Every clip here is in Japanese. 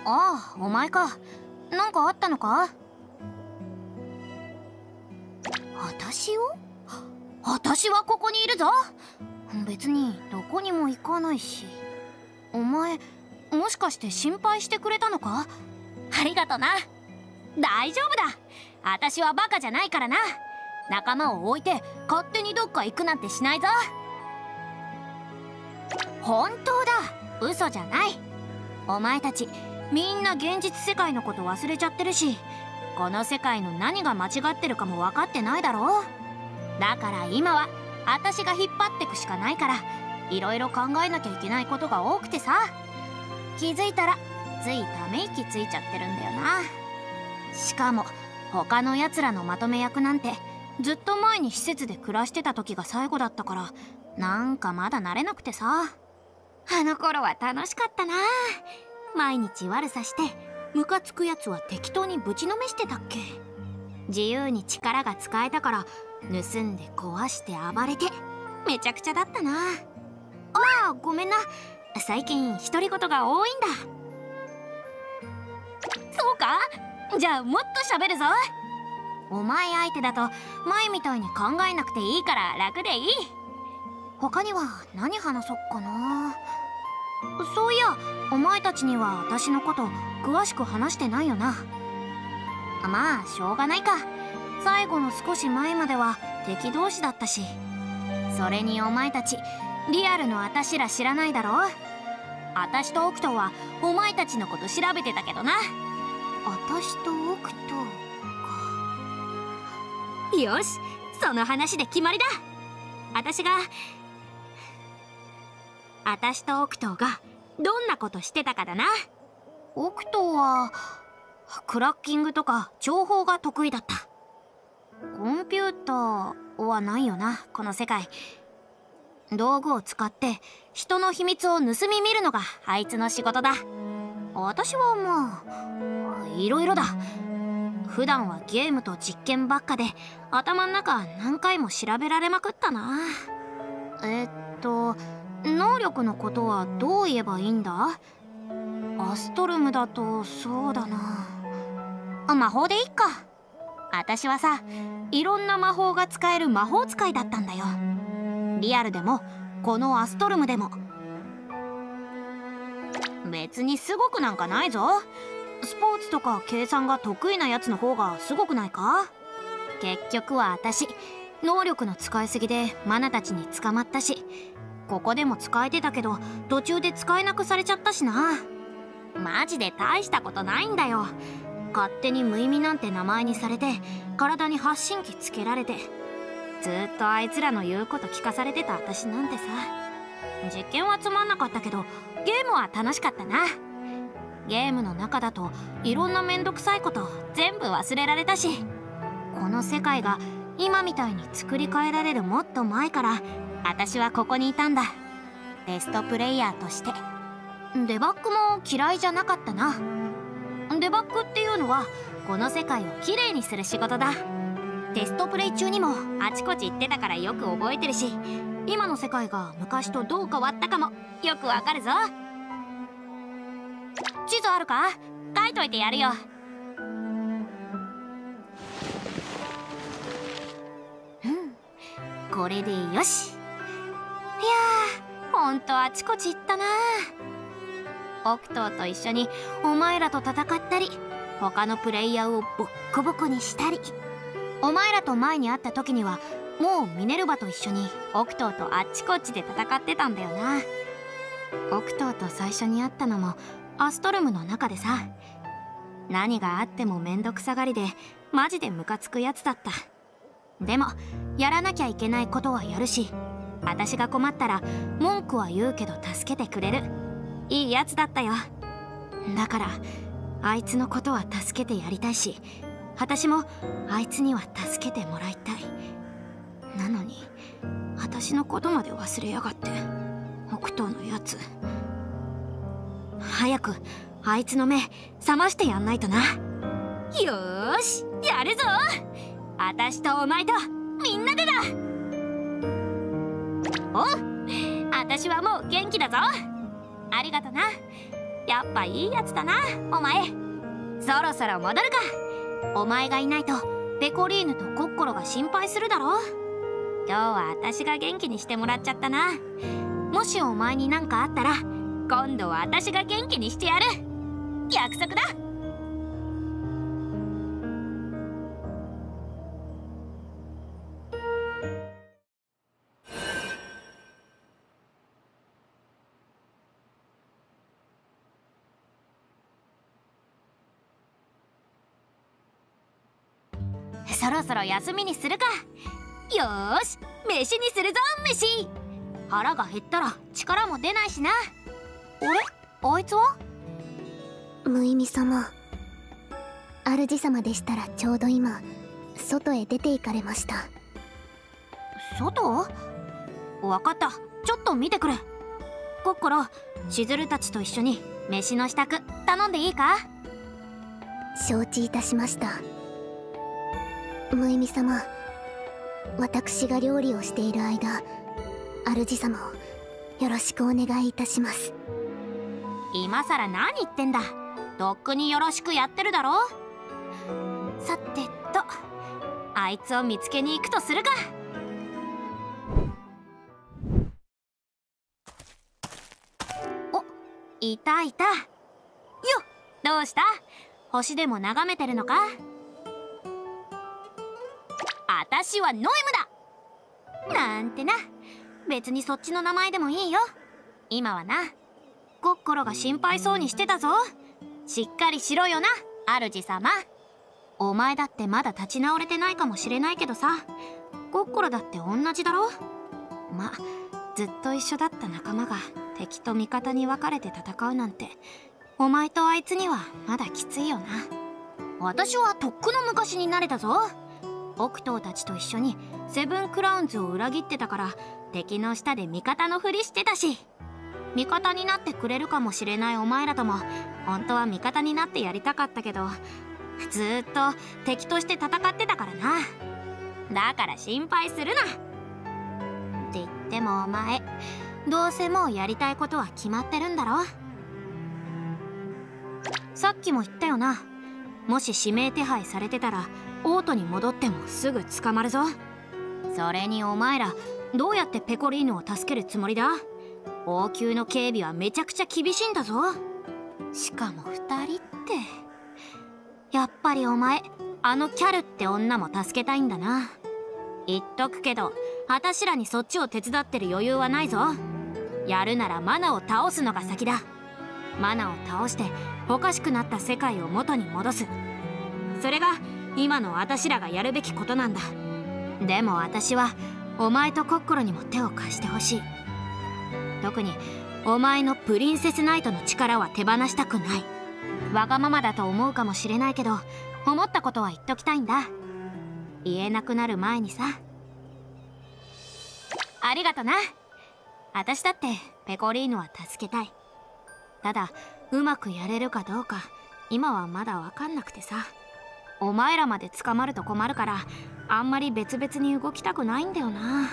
ああ、お前か。なんかあったのか？私はここにいるぞ。別にどこにも行かないし。お前、もしかして心配してくれたのか？ありがとな。大丈夫だ。私はバカじゃないからな。仲間を置いて勝手にどっか行くなんてしないぞ。本当だ、嘘じゃない。お前たちみんな現実世界のこと忘れちゃってるし、この世界の何が間違ってるかも分かってないだろう。だから今は私が引っ張ってくしかないから、いろいろ考えなきゃいけないことが多くてさ。気づいたらついため息ついちゃってるんだよな。しかも他のやつらのまとめ役なんてずっと前に施設で暮らしてた時が最後だったから、なんかまだ慣れなくてさ。あの頃は楽しかったな。毎日悪さしてムカつくやつは適当にぶちのめしてたっけ。自由に力が使えたから盗んで壊して暴れてめちゃくちゃだったな。ああ、ごめんな。最近独り言が多いんだ。そうか？じゃあもっと喋るぞ。お前相手だと前みたいに考えなくていいから楽でいい。他には何話そっかな。そういや、お前たちには私のこと詳しく話してないよな。まあしょうがないか。最後の少し前までは敵同士だったし。それにお前たちリアルの私ら知らないだろ。私とオクトはお前たちのこと調べてたけどな。私とオクトか。よし、その話で決まりだ。私とオクトがどんなことしてたかだな。オクトはクラッキングとか情報が得意だった。コンピューターはないよな、この世界。道具を使って人の秘密を盗み見るのがあいつの仕事だ。私はまあいろいろだ。普段はゲームと実験ばっかで頭ん中何回も調べられまくったな。能力のことはどう言えばいいんだ？アストルムだとそうだな。魔法でいっか。私はさ、いろんな魔法が使える魔法使いだったんだよ。リアルでもこのアストルムでも。別にすごくなんかないぞ。スポーツとか計算が得意なやつの方がすごくないか？結局は私能力の使いすぎでマナたちに捕まったし、ここでも使えてたけど途中で使えなくされちゃったしな。マジで大したことないんだよ。勝手に無意味なんて名前にされて体に発信機つけられて、ずっとあいつらの言うこと聞かされてた私なんてさ。実験はつまんなかったけどゲームは楽しかったな。ゲームの中だといろんなめんどくさいこと全部忘れられたし、この世界が今みたいに作り変えられるもっと前から私はここにいたんだ。テストプレイヤーとして。デバッグも嫌いじゃなかったな。デバッグっていうのはこの世界をきれいにする仕事だ。テストプレイ中にもあちこち行ってたからよく覚えてるし、今の世界が昔とどう変わったかもよくわかるぞ。地図あるか？書いといてやるよ。これでよし。いやー、ほんとあちこち行ったな。オクトーと一緒にお前らと戦ったり、他のプレイヤーをボッコボコにしたり。お前らと前に会った時にはもうミネルヴァと一緒にオクトーとあっちこっちで戦ってたんだよな。オクトーと最初に会ったのもアストルムの中でさ。何があってもめんどくさがりでマジでムカつくやつだった。でもやらなきゃいけないことはやるし、私が困ったら文句は言うけど助けてくれるいいやつだったよ。だからあいつのことは助けてやりたいし、私もあいつには助けてもらいたい。なのに私のことまで忘れやがって、北東のやつ。早くあいつの目覚ましてやんないとな。よーし、やるぞ。私とお前とみんなでだ。お、私はもう元気だぞ。ありがとな。 やっぱいいやつだなお前。そろそろ戻るか。お前がいないとペコリーヌとコッコロが心配するだろ。今日は私が元気にしてもらっちゃったな。もしお前に何かあったら今度は私が元気にしてやる。約束だ。そろそろ休みにするか。よーし、飯にするぞ飯。腹が減ったら力も出ないしな。あれ、あいつは？ 無意味様、主様でしたらちょうど今外へ出て行かれました。 外？わかった、ちょっと見てくれ。コッコロ、しずるたちと一緒に飯の支度頼んでいいか？ 承知いたしました。無意味様、私が料理をしている間、主様をよろしくお願いいたします。 今さら何言ってんだ。とっくによろしくやってるだろ。さてと、あいつを見つけに行くとするか。お、いたいた。よっ、どうした？星でも眺めてるのか？私はノエムだなんてな。別にそっちの名前でもいいよ。今はな、コッコロが心配そうにしてたぞ。しっかりしろよな、主様。お前だってまだ立ち直れてないかもしれないけどさ、コッコロだって同じだろ。ま、ずっと一緒だった仲間が敵と味方に分かれて戦うなんて、お前とあいつにはまだきついよな。私はとっくの昔になれたぞ。オトーたちと一緒にセブンクラウンズを裏切ってたから、敵の下で味方のふりしてたし、味方になってくれるかもしれないお前らとも本当は味方になってやりたかったけど、ずーっと敵として戦ってたからな。だから心配するな。って言ってもお前、どうせもうやりたいことは決まってるんだろ。さっきも言ったよな。もし指名手配されてたらオートに戻ってもすぐ捕まるぞ。それにお前らどうやってペコリーヌを助けるつもりだ？王宮の警備はめちゃくちゃ厳しいんだぞ。しかも2人って、やっぱりお前あのキャルって女も助けたいんだな。言っとくけど、私らにそっちを手伝ってる余裕はないぞ。やるならマナを倒すのが先だ。マナを倒しておかしくなった世界を元に戻す。それが今の私らがやるべきことなんだ。でも私はお前とコッコロにも手を貸してほしい。特にお前のプリンセスナイトの力は手放したくない。わがままだと思うかもしれないけど、思ったことは言っときたいんだ。言えなくなる前にさ。ありがとな。私だってペコリーヌは助けたい。ただうまくやれるかどうか今はまだ分かんなくてさ。お前らまで捕まると困るから、あんまり別々に動きたくないんだよな。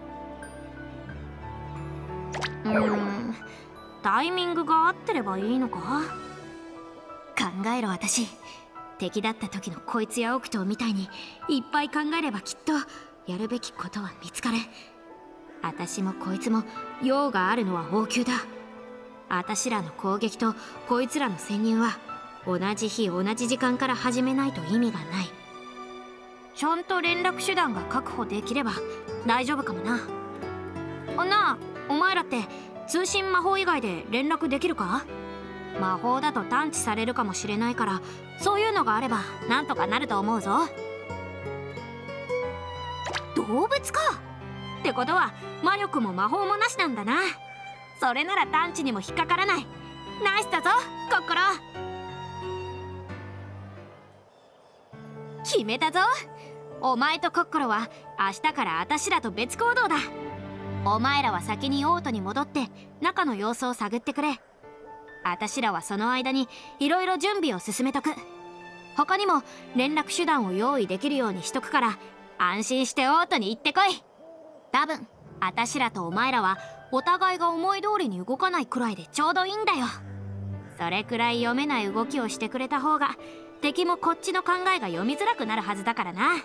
タイミングが合ってればいいのか？考えろ私。敵だった時のこいつやオクトーみたいにいっぱい考えればきっとやるべきことは見つかる。私もこいつも用があるのは王宮だ。私らの攻撃とこいつらの潜入は同じ日同じ時間から始めないと意味がない。ちゃんと連絡手段が確保できれば大丈夫かもな。なあ、お前らって通信魔法以外で連絡できるか？魔法だと探知されるかもしれないから、そういうのがあればなんとかなると思うぞ。動物かってことは魔力も魔法もなしなんだな。それなら探知にも引っかからない。ナイスだぞコッコロ。決めたぞ。お前とコッコロは明日から私らと別行動だ。お前らは先にオートに戻って中の様子を探ってくれ。私らはその間にいろいろ準備を進めとく。他にも連絡手段を用意できるようにしとくから、安心してオートに行ってこい。多分私らとお前らはお互いが思い通りに動かないくらいでちょうどいいんだよ。 それくらい読めない動きをしてくれた方が敵もこっちの考えが読みづらくなるはずだからな。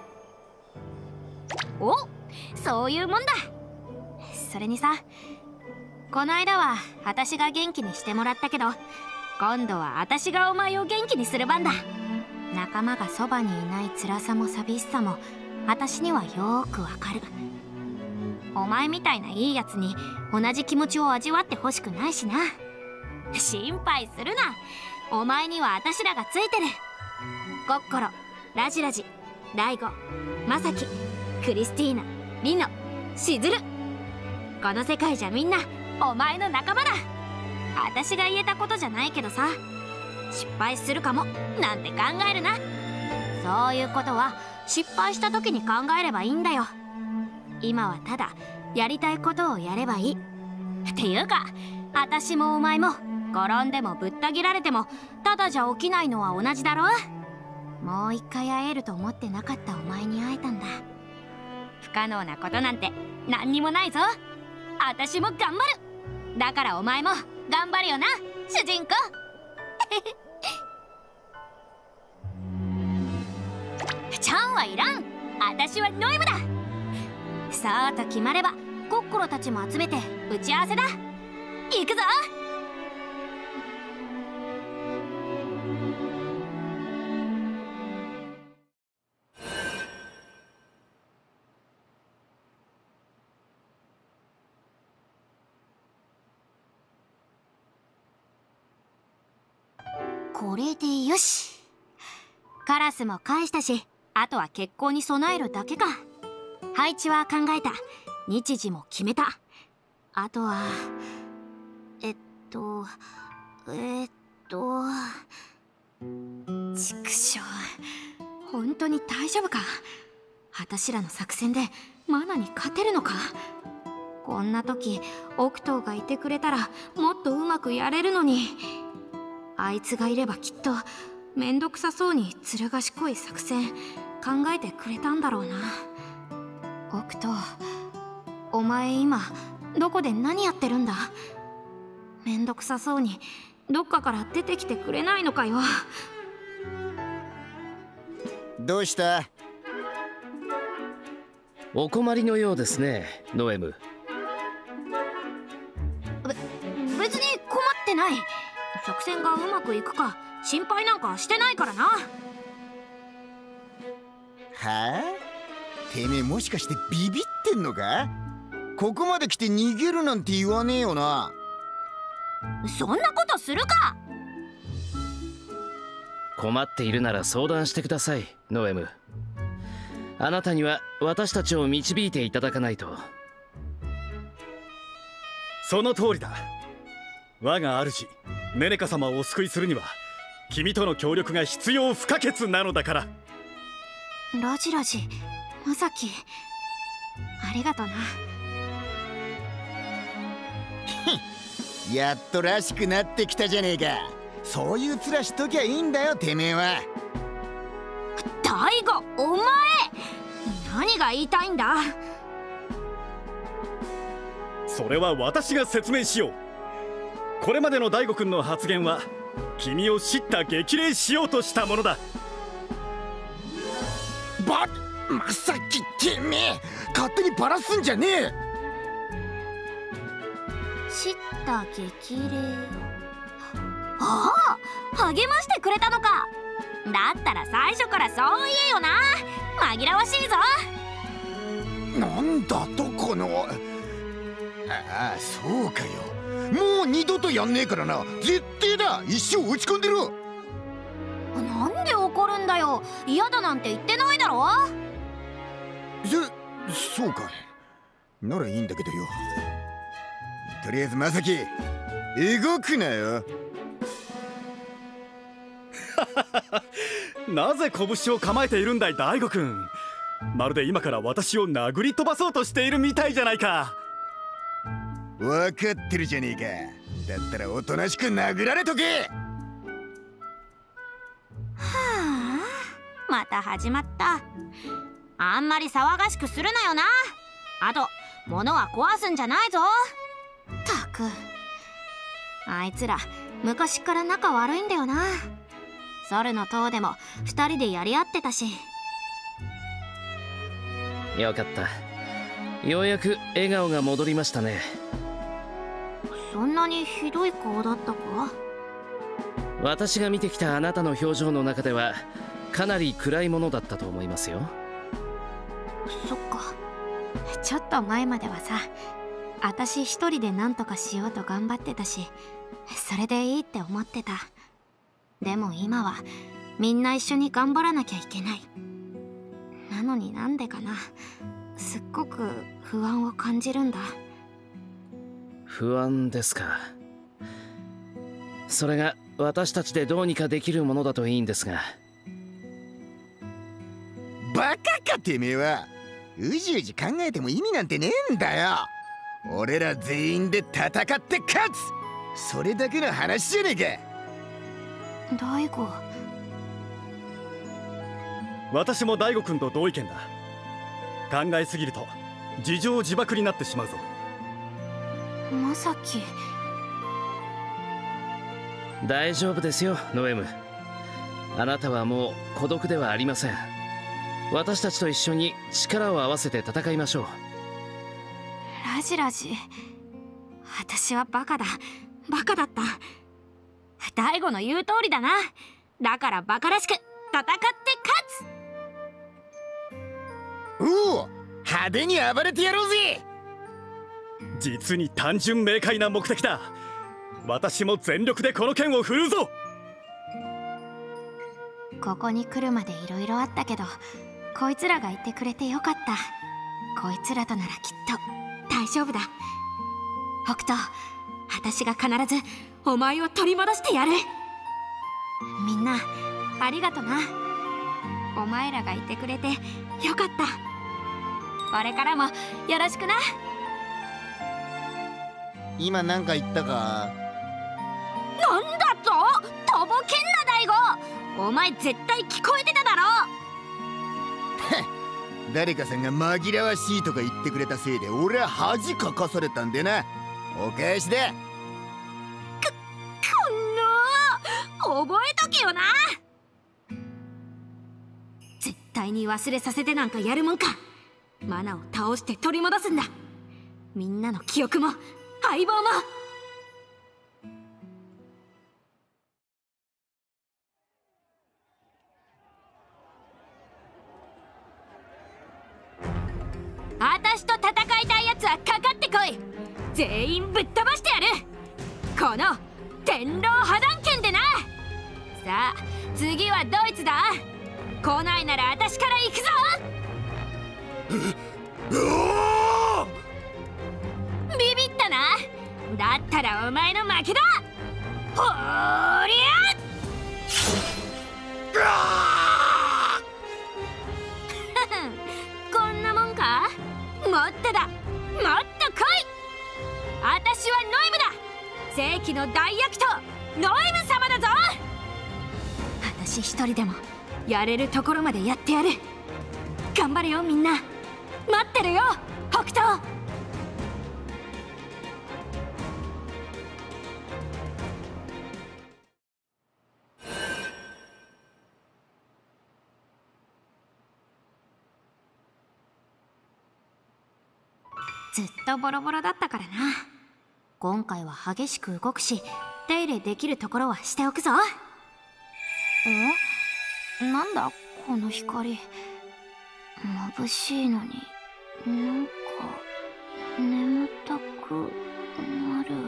お、そういうもんだ。それにさ、この間は私が元気にしてもらったけど、今度は私がお前を元気にする番だ。仲間がそばにいない辛さも寂しさも私にはよーくわかる。お前みたいないいやつに同じ気持ちを味わってほしくないしな。心配するな、お前には私らがついてる。コッコロ、ラジラジ、ダイゴ、マサキ、クリスティーナ、リノ、シズル。この世界じゃみんなお前の仲間だ。私が言えたことじゃないけどさ、失敗するかもなんて考えるな。そういうことは失敗した時に考えればいいんだよ。今はただやりたいことをやればいい。っていうか、私もお前も転んでもぶった切られてもただじゃ起きないのは同じだろ。もう一回会えると思ってなかったお前に会えたんだ。不可能なことなんて何にもないぞ。私も頑張る。だからお前も頑張るよな、主人公。ちゃんはいらん。私はノイムだ。そうと決まればコッコロたちも集めて打ち合わせだ。行くぞ。これでよし。カラスも返したし、あとは決行に備えるだけか。配置は考えた。日時も決めた。あとは畜生、本当に大丈夫か。私らの作戦でマナに勝てるのか。こんな時オクトーがいてくれたらもっとうまくやれるのに。あいつがいればきっとめんどくさそうにずる賢い作戦考えてくれたんだろうな。オクトー、お前今どこで何やってるんだ。めんどくさそうにどっかから出てきてくれないのかよ。 どうした？ お困りのようですね、ノエム。 別に困ってない。作戦がうまくいくか心配なんかしてないからな。 はあ？てめえもしかしてビビってんのか？ここまで来て逃げるなんて言わねえよな。 そんなことするか。 困っているなら相談してください、ノエム。あなたには私たちを導いていただかないと。 その通りだ。我が主メネカ様をお救いするには君との協力が必要不可欠なのだから。 ラジラジ、まさき、ありがとな。 やっとらしくなってきたじゃねえか。そういう面しときゃいいんだよ、てめえは。 大悟、お前何が言いたいんだ。 それは私が説明しよう。これまでの大悟くんの発言は君を叱咤激励しようとしたものだ。 まさきてめえ勝手にバラすんじゃねえ。 叱咤激励。ああ、励ましてくれたのか。だったら最初からそう言えよな。紛らわしいぞ。 なんだとこの。ああ、そうかよ。もう二度とやんねえからな。絶対だ。一生打ち込んでろ。 なんで怒るんだよ。嫌だなんて言ってないだろ。 そうかならいいんだけどよ。とりあえずまさき動くなよ。 なぜ拳を構えているんだい大悟くん。まるで今から私を殴り飛ばそうとしているみたいじゃないか。 分かってるじゃねえか。だったらおとなしく殴られとけ。 はあ、また始まった。あんまり騒がしくするなよな。あと物は壊すんじゃないぞ。ったく、あいつら昔から仲悪いんだよな。ソルの塔でも2人でやり合ってたし。 よかった。ようやく笑顔が戻りましたね。 そんなにひどい顔だったか？ 私が見てきたあなたの表情の中ではかなり暗いものだったと思いますよ。 そっか。ちょっと前まではさ、私一人で何とかしようと頑張ってたし、それでいいって思ってた。でも今はみんな一緒に頑張らなきゃいけない。なのになんでかな、すっごく不安を感じるんだ。 不安ですか。それが私たちでどうにかできるものだといいんですが。 バカかてめえは。うじうじ考えても意味なんてねえんだよ。俺ら全員で戦って勝つ、それだけの話じゃねえか。 大悟。 私も大悟君と同意見だ。考えすぎると自情自爆になってしまうぞ。 まさき。 大丈夫ですよノエム。あなたはもう孤独ではありません。私たちと一緒に力を合わせて戦いましょう。 ラジラジ、私はバカだった。大悟の言う通りだな。だからバカらしく戦って勝つ。 おお、派手に暴れてやろうぜ。 実に単純明快な目的だ。私も全力でこの剣を振るうぞ。 ここに来るまでいろいろあったけど、こいつらがいてくれてよかった。こいつらとならきっと大丈夫だ。北斗、私が必ずお前を取り戻してやる。みんなありがとな。お前らがいてくれてよかった。これからもよろしくな。 今なんか言ったか？ なんだと？とぼけんな大悟。お前絶対聞こえてただろ。 誰かさんが紛らわしいとか言ってくれたせいで俺は恥かかされたんでな。お返しだ。 こんな覚えとけよな。絶対に忘れさせてなんかやるもんか。マナを倒して取り戻すんだ。みんなの記憶も相棒も。私と戦いたいやつはかかってこい。全員ぶっ飛ばしてやる。この天狼破断剣でな。さあ次はドイツだ。来ないなら私から行くぞ。ビビったな。だったらお前の負けだ。ほーりゃこんなもんか。もっとだ、もっと来い。私はノイムだ。世紀の大悪党ノイム様だぞ。私一人でもやれるところまでやってやる。頑張れよみんな。待ってるよ北斗。ずっとボロボロだったからな。今回は激しく動くし、手入れできるところはしておくぞ。なんだこの光。眩しいのになんか眠たくなる。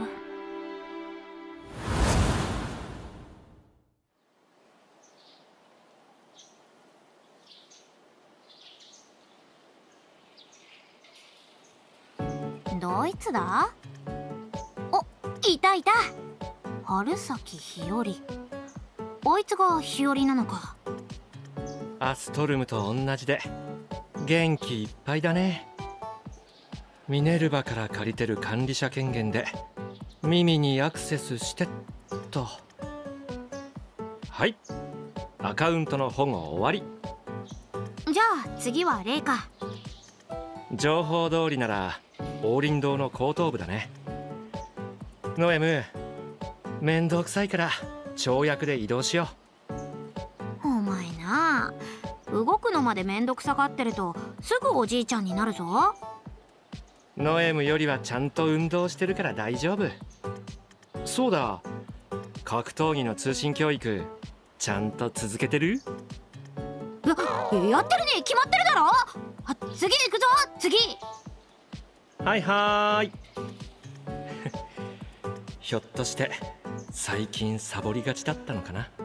ドイツだ。お、いたいた。春崎日和。あいつが日和なのか。 アストルムと同じで元気いっぱいだね。ミネルヴァから借りてる管理者権限で耳にアクセスしてっと。はい、アカウントの保護終わり。 じゃあ次はレイか。 情報通りなら王林堂の後頭部だね。ノエム、 めんどくさいから跳躍で移動しよお前な、動くのまでめんどくさがってるとすぐおじいちゃんになるぞ。 う。ノエムよりはちゃんと運動してるから大丈夫。そうだ、格闘技の通信教育ちゃんと続けてる？ やってるね、決まってるだろ。次行くぞ、次。 はいはーいひょっとして最近サボりがちだったのかな。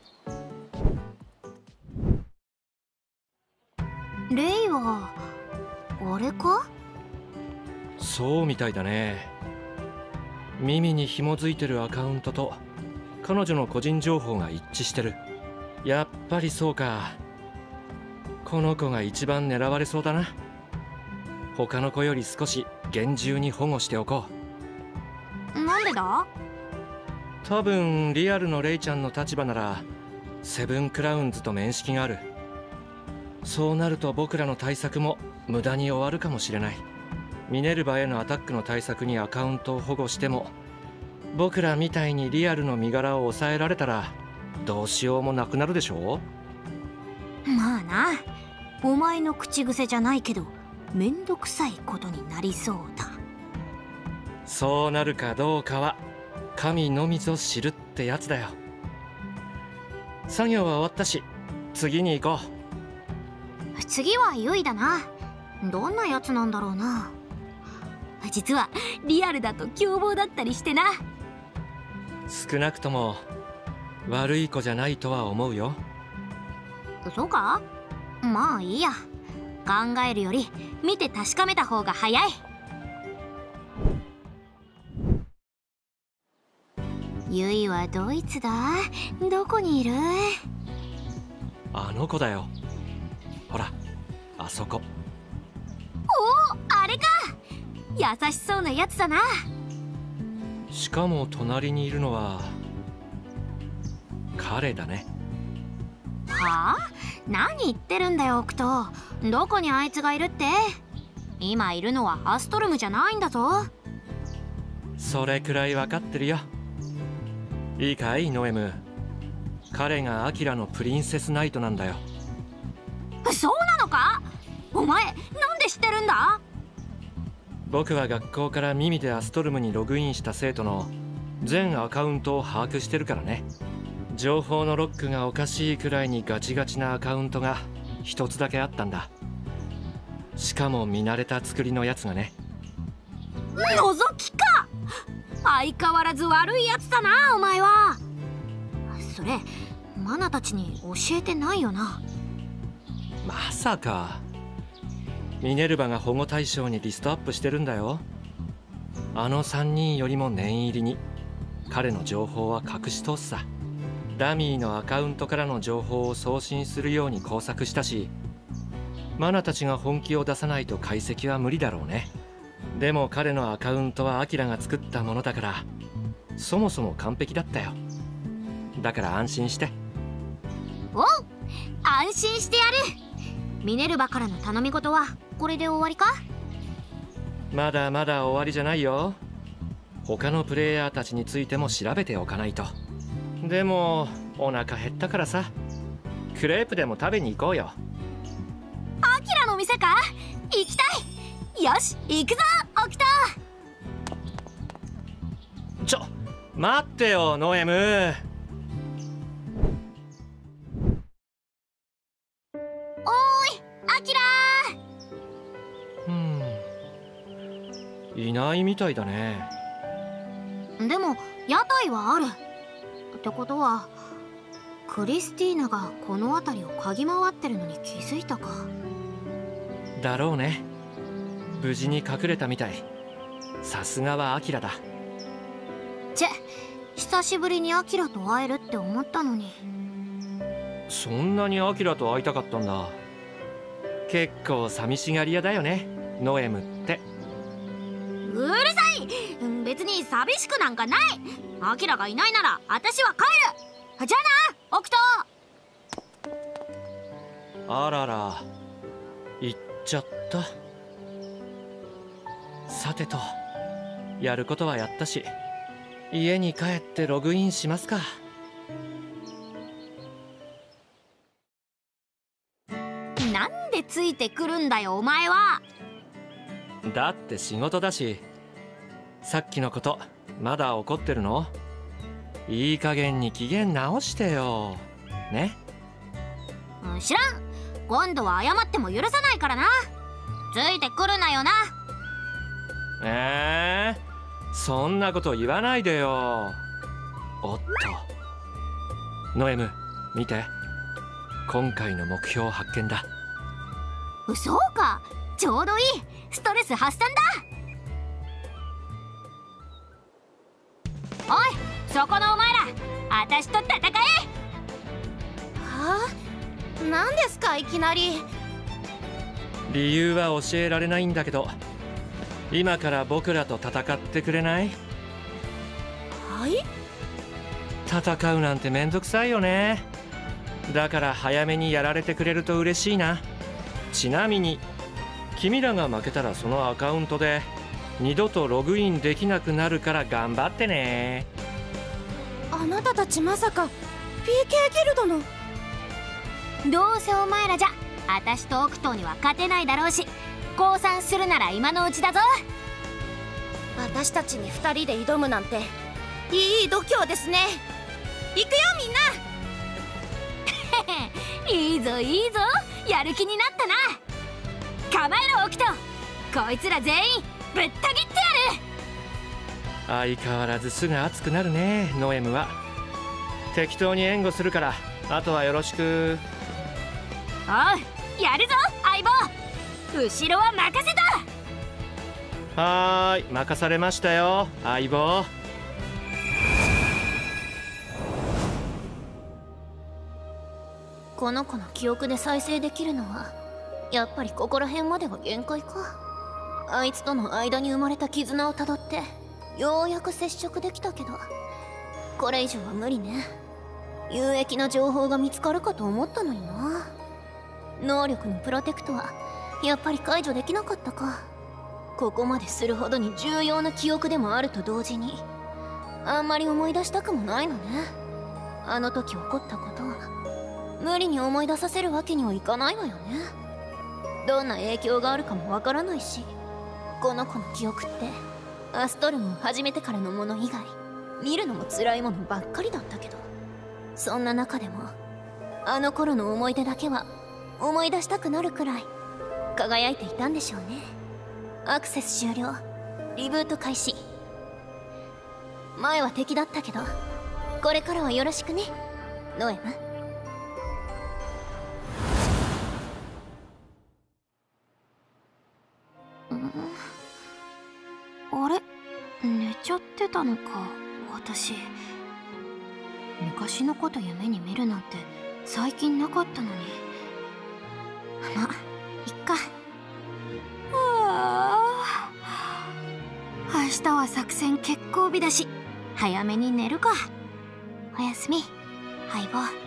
レイはあれか？ そうみたいだね。耳に紐づいてるアカウントと彼女の個人情報が一致してる。やっぱりそうか。この子が一番狙われそうだな。他の子より少し厳重に保護しておこう。 なんでだ？ 多分リアルのレイちゃんの立場ならセブンクラウンズと面識がある。そうなると僕らの対策も無駄に終わるかもしれない。ミネルヴァへのアタックの対策にアカウントを保護しても、僕らみたいにリアルの身柄を抑えられたらどうしようもなくなるでしょ。 まあな、お前の口癖じゃないけどめんどくさいことになりそうだ。 そうなるかどうかは神のみぞ知るってやつだよ。作業は終わったし次に行こう。次はユイだな。どんなやつなんだろうな。実はリアルだと凶暴だったりしてな。 少なくとも悪い子じゃないとは思うよ。 そうか？まあいいや。考えるより見て確かめた方が早い。ユイはドイツだ。どこにいる？ あの子だよ。ほら、あそこ。 お、あれか。優しそうなやつだな。 しかも隣にいるのは彼だね。 はあ？何言ってるんだよ、オクト。どこにあいつがいるって？今いるのはアストルムじゃないんだぞ。 それくらい分かってるよ。いいかいノエム、彼がアキラのプリンセスナイトなんだよ。 そうなのか？お前なんで知ってるんだ？ 僕は学校から耳でアストルムにログインした生徒の全アカウントを把握してるからね。情報のロックがおかしいくらいにガチガチなアカウントが一つだけあったんだ。しかも見慣れた作りのやつがね。 覗きか。相変わらず悪いやつだな、お前は。それマナたちに教えてないよな。 まさか。ミネルヴァが保護対象にリストアップしてるんだよ。あの3人よりも念入りに彼の情報は隠し通すさ。ダミーのアカウントからの情報を送信するように工作したし、マナたちが本気を出さないと解析は無理だろうね。でも彼のアカウントはアキラが作ったものだから、そもそも完璧だったよ。だから安心して。 おう、安心してやる。ミネルヴァからの頼み事はこれで終わりか？ まだまだ終わりじゃないよ。他のプレイヤーたちについても調べておかないと。でもお腹減ったからさ、クレープでも食べに行こうよ。 アキラの店か？行きたい。よし行くぞ、オクト。 待ってよノエム。 おーいアキラー。いないみたいだね。 でも屋台はあるってことは、クリスティーナがこの辺りを嗅ぎ回ってるのに気づいたか。 だろうね。無事に隠れたみたい。さすがはアキラだ。 久しぶりにアキラと会えるって思ったのに。 そんなにアキラと会いたかったんだ。結構寂しがり屋だよねノエムって。 うるさい。別に寂しくなんかない。アキラがいないなら私は帰る。じゃあなオクト。 あらら、行っちゃった。さてと、やることはやったし、 家に帰ってログインしますか。 なんでついてくるんだよお前は。 だって仕事だし。さっきのことまだ怒ってるの？いい加減に機嫌直してよね。 知らん。今度は謝っても許さないからな。ついてくるなよな。 そんなこと言わないでよ。おっと、ノエム見て、今回の目標発見だ。 そうか、ちょうどいい。ストレス発散だ。おい、そこのお前ら、私と戦え。 はあ、何ですかいきなり。 理由は教えられないんだけど、今から僕らと戦ってくれない？ はい？ 戦うなんてめんどくさいよね。だから早めにやられてくれると嬉しいな。ちなみに君らが負けたらそのアカウントで二度とログインできなくなるから頑張ってね。 あなたたちまさか PK ギルドの？ どうせお前らじゃ私とオクトーには勝てないだろうし、降参するなら今のうちだぞ。 私たちに2人で挑むなんていい度胸ですね。行くよみんな。 いいぞいいぞ、やる気になったな。構えろオクトー、こいつら全員ぶった切ってやる。 相変わらずすぐ熱くなるね、ノエムは。適当に援護するからあとはよろしく。 おう、やるぞ相棒。後ろは任せた。 はーい、任されましたよ相棒。 この子の記憶で再生できるのはやっぱりここら辺までが限界か。あいつとの間に生まれた絆をたどってようやく接触できたけど、これ以上は無理ね。有益な情報が見つかるかと思ったのにな。能力のプロテクトはやっぱり解除できなかったか。ここまでするほどに重要な記憶でもあると同時にあんまり思い出したくもないのね。あの時起こったことは無理に思い出させるわけにはいかないわよね。どんな影響があるかもわからないし、この子の記憶ってアストルムを始めてからのもの以外見るのも辛いものばっかりだったけど、そんな中でもあの頃の思い出だけは思い出したくなるくらい輝いていたんでしょうね。アクセス終了、リブート開始。前は敵だったけどこれからはよろしくねノエム。あれ、寝ちゃってたのか私。昔のこと夢に見るなんて最近なかったのに。ま、いっか。明日は作戦決行日だし早めに寝るか。おやすみ相棒。